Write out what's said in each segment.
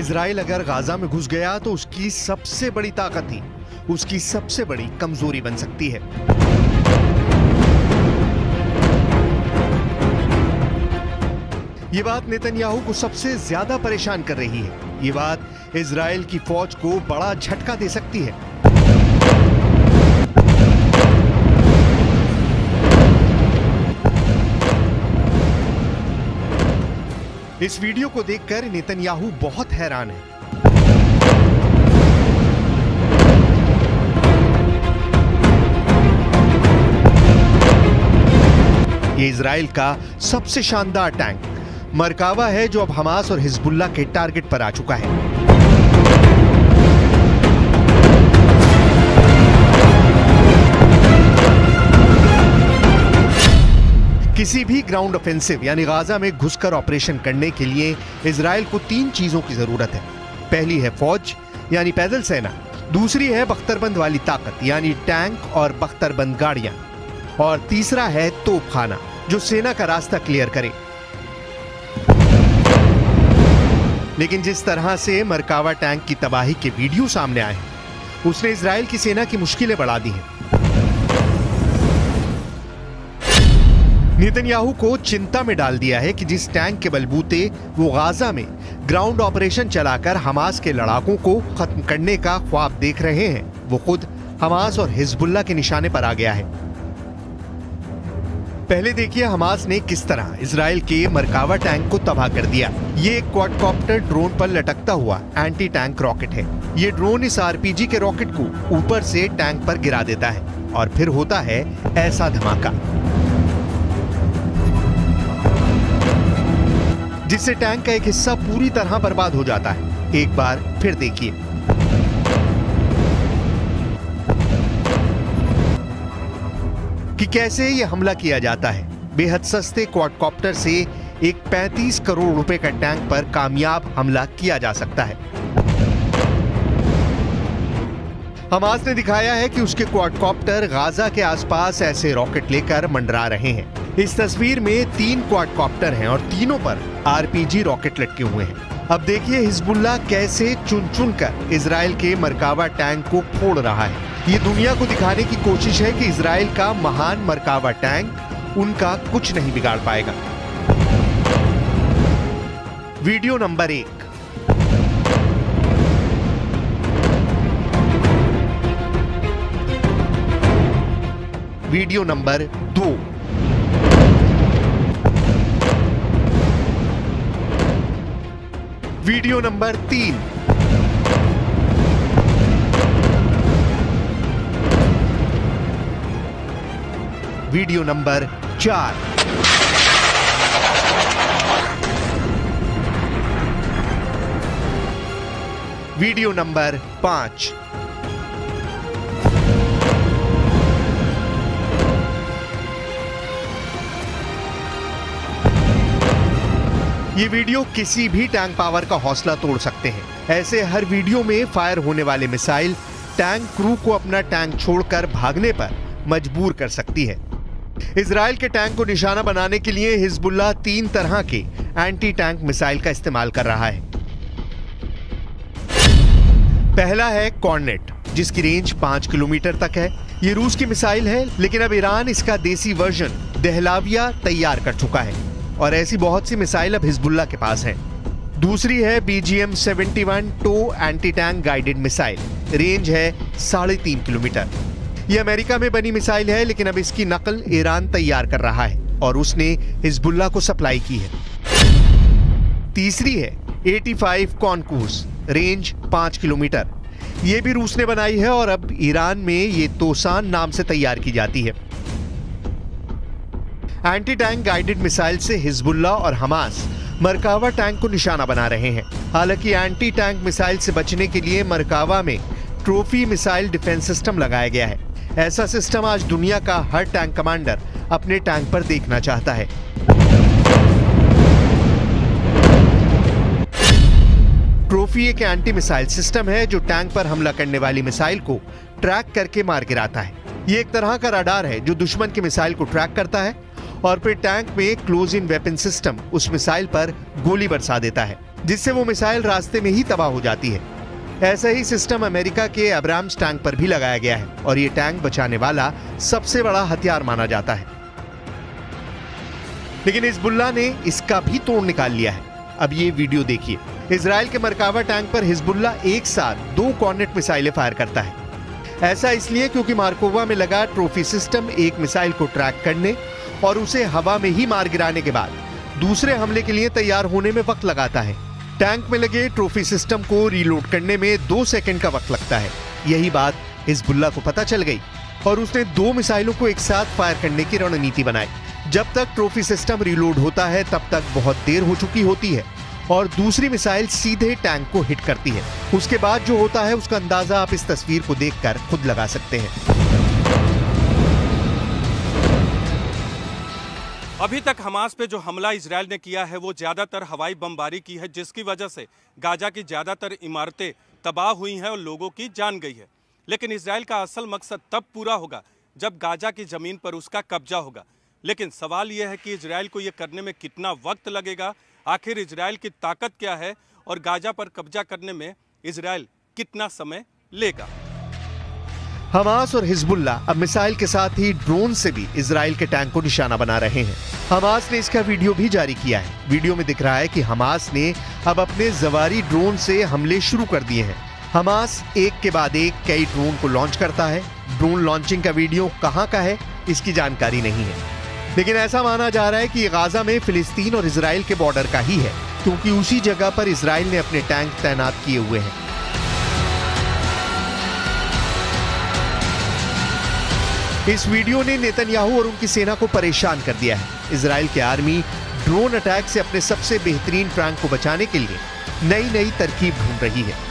Israel अगर Gaza में घुस गया तो उसकी सबसे बड़ी ताकत ही उसकी सबसे बड़ी कमजोरी बन सकती है। ये बात नेतन्याहू को सबसे ज्यादा परेशान कर रही है। ये बात इजराइल की फौज को बड़ा झटका दे सकती है। इस वीडियो को देखकर नेतन्याहू बहुत हैरान है। ये इजराइल का सबसे शानदार टैंक मरकावा है, जो अब हमास और हिजबुल्लाह के टारगेट पर आ चुका है। किसी भी ग्राउंड ऑफेंसिव यानी गाजा में घुसकर ऑपरेशन करने के लिए इजराइल को 3 चीजों की जरूरत है। पहली है फौज यानी पैदल सेना, दूसरी है बख्तरबंद वाली ताकत यानी टैंक और बख्तरबंद गाड़ियां, और तीसरा है तोपखाना जो सेना का रास्ता क्लियर करे। लेकिन जिस तरह से मरकावा टैंक की तबाही के वीडियो सामने आए हैं, उसने इजराइल की सेना की मुश्किलें बढ़ा दी हैं। नेतन्याहू को चिंता में डाल दिया है कि जिस टैंक के बलबूते वो गाजा में ग्राउंड ऑपरेशन चलाकर हमास के लड़ाकों को खत्म करने का ख्वाब देख रहे हैं, वो खुद हमास और हिजबुल्लाह के निशाने पर आ गया है। पहले देखिए हमास ने किस तरह इजराइल के मरकावा टैंक को तबाह कर दिया। ये एक क्वाडकॉप्टर ड्रोन पर लटकता हुआ एंटी टैंक रॉकेट है। ये ड्रोन इस आरपीजी के रॉकेट को ऊपर से टैंक पर गिरा देता है और फिर होता है ऐसा धमाका जिससे टैंक का एक हिस्सा पूरी तरह बर्बाद हो जाता है। एक बार फिर देखिए। कि कैसे यह हमला किया जाता है। बेहद सस्ते क्वाडकॉप्टर से एक 35 करोड़ रुपए का टैंक पर कामयाब हमला किया जा सकता है। हमास ने दिखाया है कि उसके क्वाडकॉप्टर गाजा के आसपास ऐसे रॉकेट लेकर मंडरा रहे हैं। इस तस्वीर में 3 क्वाडकॉप्टर हैं और तीनों पर आरपीजी रॉकेट लटके हुए हैं। अब देखिए हिजबुल्लाह कैसे चुन चुन कर इजराइल के मरकावा टैंक को फोड़ रहा है। ये दुनिया को दिखाने की कोशिश है कि इजराइल का महान मरकावा टैंक उनका कुछ नहीं बिगाड़ पाएगा। Video number 1। Video number 2। Video number 3। Video number 4। Video number 5। ये वीडियो किसी भी टैंक पावर का हौसला तोड़ सकते हैं। ऐसे हर वीडियो में फायर होने वाले मिसाइल टैंक क्रू को अपना टैंक छोड़कर भागने पर मजबूर कर सकती है। इजराइल के टैंक को निशाना बनाने के लिए हिजबुल्लाह 3 तरह के एंटी टैंक मिसाइल का इस्तेमाल कर रहा है। पहला है कॉर्नेट, जिसकी रेंज 5 किलोमीटर तक है। ये रूस की मिसाइल है, लेकिन अब ईरान इसका देसी वर्जन दहलाविया तैयार कर चुका है और ऐसी बहुत सी मिसाइल अब हिजबुल्लाह के पास हैं। दूसरी है BGM-71 टो anti tank guided missile. Range है 3.5 किलोमीटर। यह अमेरिका में बनी मिसाइल है, लेकिन अब इसकी नकल ईरान तैयार कर रहा है और उसने हिजबुल्लाह को सप्लाई की है। तीसरी है 85 कॉनकूस। Range 5 kilometre. यह भी रूस ने बनाई है और अब ईरान में ये तोसान नाम से तैयार की जाती है। एंटी टैंक गाइडेड मिसाइल से हिजबुल्लाह और हमास मरकावा टैंक को निशाना बना रहे हैं। हालांकि एंटी टैंक मिसाइल से बचने के लिए मरकावा में ट्रॉफी मिसाइल डिफेंस सिस्टम लगाया गया है। ऐसा सिस्टम आज दुनिया का हर टैंक कमांडर अपने टैंक पर देखना चाहता है। ट्रॉफी एक एंटी मिसाइल सिस्टम है जो टैंक पर हमला करने वाली मिसाइल को ट्रैक करके मार गिराता है। ये एक तरह का रडार है जो दुश्मन की मिसाइल को ट्रैक करता है और फिर टैंक में क्लोज इन वेपन सिस्टम उस मिसाइल पर गोली बरसा देता है, जिससे वो मिसाइल रास्ते में ही तबाह हो जाती है। ऐसा ही सिस्टम अमेरिका के अब्राम्स टैंक पर भी लगाया गया है और ये टैंक बचाने वाला सबसे बड़ा हथियार माना जाता है। लेकिन हिजबुल्लाह ने इसका भी तोड़ निकाल लिया है। अब ये वीडियो देखिए। इजराइल के मरकावा टैंक पर हिजबुल्लाह एक साथ 2 कॉर्नेट मिसाइलें फायर करता है। ऐसा इसलिए क्योंकि मार्कोवा में लगा ट्रॉफी सिस्टम एक मिसाइल को ट्रैक करने और उसे हवा में ही मार गिराने के बाद दूसरे हमले के लिए तैयार होने में वक्त लगाता है। टैंक में लगे ट्रॉफी सिस्टम को रीलोड करने में 2 सेकंड का वक्त लगता है। यही बात हिजबुल्लाह को पता चल गई और उसने 2 मिसाइलों को एक साथ फायर करने की रणनीति बनाई। जब तक ट्रॉफी सिस्टम रीलोड होता है तब तक बहुत देर हो चुकी होती है और दूसरी मिसाइल सीधे टैंक को हिट करती है। उसके बाद जो होता है उसका अंदाजा आप इस तस्वीर को देखकर खुद लगा सकते हैं। अभी तक हमास पे जो हमला इजराइल ने किया है वो ज्यादातर हवाई बमबारी की है, जिसकी वजह से गाजा की ज्यादातर इमारतें तबाह हुई हैं और लोगों की जान गई है। लेकिन इजराइल का असल मकसद तब पूरा होगा जब गाजा की जमीन पर उसका कब्जा होगा। लेकिन सवाल यह है कि इजराइल को यह करने में कितना वक्त लगेगा, आखिर इजराइल की ताकत क्या है और गाजा पर कब्जा करने में इजराइल कितना समय लेगा। हमास और हिजबुल्लाह अब मिसाइल के साथ ही ड्रोन से भी इजराइल के टैंक को निशाना बना रहे हैं। हमास ने इसका वीडियो भी जारी किया है। वीडियो में दिख रहा है कि हमास ने अब अपने जवारी ड्रोन से हमले शुरू कर दिए हैं। हमास एक के बाद एक कई ड्रोन को लॉन्च करता है। ड्रोन लॉन्चिंग का वीडियो कहां का है इसकी जानकारी नहीं है, लेकिन ऐसा माना जा रहा है कि गाजा में फिलिस्तीन और इजराइल के बॉर्डर का ही है, क्योंकि उसी जगह पर इजराइल ने अपने टैंक तैनात किए हुए हैं। इस वीडियो ने नेतन्याहू और उनकी सेना को परेशान कर दिया है। इजराइल की आर्मी ड्रोन अटैक से अपने सबसे बेहतरीन टैंक को बचाने के लिए नई नई तरकीब ढूंढ रही है।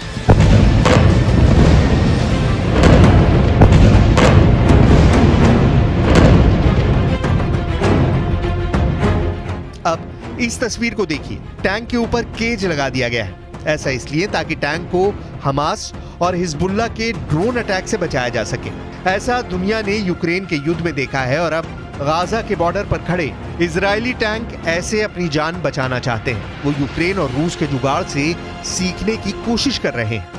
अब इस तस्वीर को देखिए। टैंक के ऊपर केज लगा दिया गया है। ऐसा इसलिए ताकि टैंक को हमास और हिजबुल्लाह के ड्रोन अटैक से बचाया जा सके। ऐसा दुनिया ने यूक्रेन के युद्ध में देखा है और अब गाजा के बॉर्डर पर खड़े इजरायली टैंक ऐसे अपनी जान बचाना चाहते हैं। वो यूक्रेन और रूस के जुगाड़ से सीखने की कोशिश कर रहे हैं।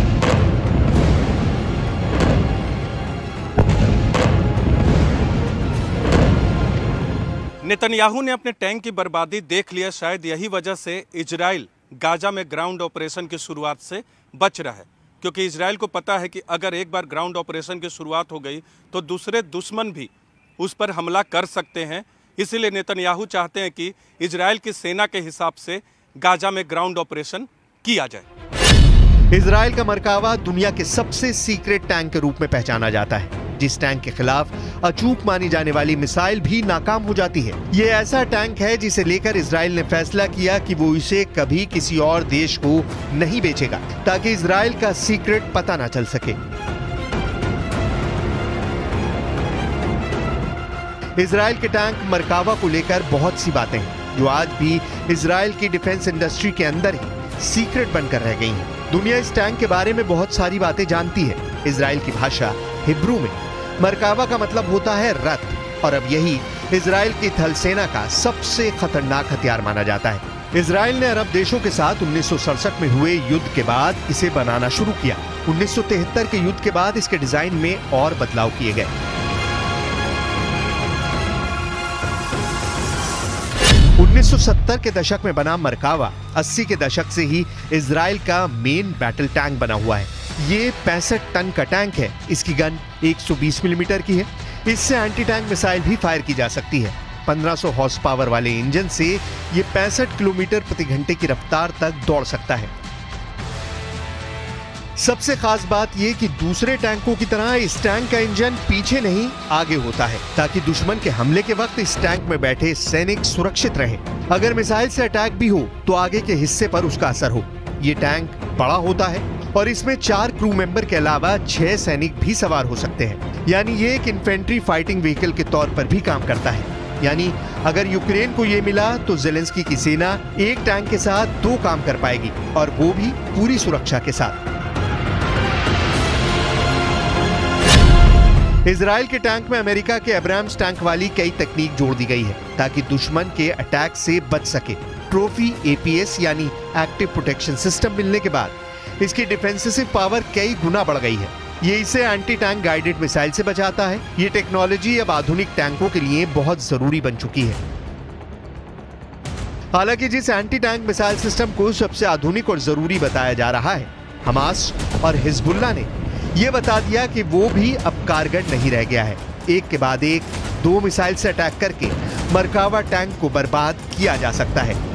नेतन्याहू ने अपने टैंक की बर्बादी देख लिया। शायद यही वजह से इजराइल गाजा में ग्राउंड ऑपरेशन की शुरुआत से बच रहा है, क्योंकि इजराइल को पता है कि अगर एक बार ग्राउंड ऑपरेशन की शुरुआत हो गई तो दूसरे दुश्मन भी उस पर हमला कर सकते हैं। इसीलिए नेतन्याहू चाहते हैं कि इजराइल की सेना के हिसाब से गाजा में ग्राउंड ऑपरेशन किया जाए। इजराइल का मरकावा दुनिया के सबसे सीक्रेट टैंक के रूप में पहचाना जाता है, जिस टैंक के खिलाफ अचूक मानी जाने वाली मिसाइल भी नाकाम हो जाती है। ये ऐसा टैंक है जिसे लेकर इजराइल ने फैसला किया कि वो इसे कभी किसी और देश को नहीं बेचेगा, ताकि इजराइल का सीक्रेट पता ना चल सके। इजराइल के टैंक मरकावा को लेकर बहुत सी बातें हैं जो आज भी इजराइल की डिफेंस इंडस्ट्री के अंदर ही सीक्रेट बनकर रह गई हैं। दुनिया इस टैंक के बारे में बहुत सारी बातें जानती है। इजराइल की भाषा हिब्रू में मरकावा का मतलब होता है रथ, और अब यही इजराइल की थल सेना का सबसे खतरनाक हथियार माना जाता है। इजराइल ने अरब देशों के साथ 1967 में हुए युद्ध के बाद इसे बनाना शुरू किया। 1973 के युद्ध के बाद इसके डिजाइन में और बदलाव किए गए। 1970 के दशक में बना मरकावा 80 के दशक से ही इजराइल का मेन बैटल टैंक बना हुआ है। ये 65 टन का टैंक है। इसकी गन 120 मिलीमीटर की है। इससे एंटी टैंक मिसाइल भी फायर की जा सकती है। 1500 हॉर्स पावर वाले इंजन से ये 65 किलोमीटर प्रति घंटे की रफ्तार तक दौड़ सकता है। सबसे खास बात यह कि दूसरे टैंकों की तरह इस टैंक का इंजन पीछे नहीं आगे होता है, ताकि दुश्मन के हमले के वक्त इस टैंक में बैठे सैनिक सुरक्षित रहे। अगर मिसाइल से अटैक भी हो तो आगे के हिस्से पर उसका असर हो। ये टैंक बड़ा होता है और इसमें 4 क्रू मेंबर के अलावा 6 सैनिक भी सवार हो सकते हैं। यानी ये एक इन्फेंट्री फाइटिंग व्हीकल के तौर पर भी काम करता है। यानी अगर यूक्रेन को ये मिला तो जेलेंस्की की सेना एक टैंक के साथ 2 काम कर पाएगी, और वो भी पूरी सुरक्षा के साथ। इजराइल के टैंक में अमेरिका के एब्राम्स टैंक वाली कई तकनीक जोड़ दी गई है ताकि दुश्मन के अटैक से बच सके। ट्रॉफी एपीएस यानी एक्टिव प्रोटेक्शन सिस्टम मिलने के बाद इसकी डिफेंसिव पावर कई गुना बढ़ गई है। ये इसे एंटी टैंक गाइडेड मिसाइल से बचाता है। ये टेक्नोलॉजी अब आधुनिक टैंकों के लिए बहुत जरूरी बन चुकी है। हालांकि जिस एंटी टैंक मिसाइल सिस्टम को सबसे आधुनिक और जरूरी बताया जा रहा है, हमास और हिजबुल्लाह ने यह बता दिया कि वो भी अब कारगर नहीं रह गया है। एक के बाद एक 2 मिसाइल से अटैक करके मरकावा टैंक को बर्बाद किया जा सकता है।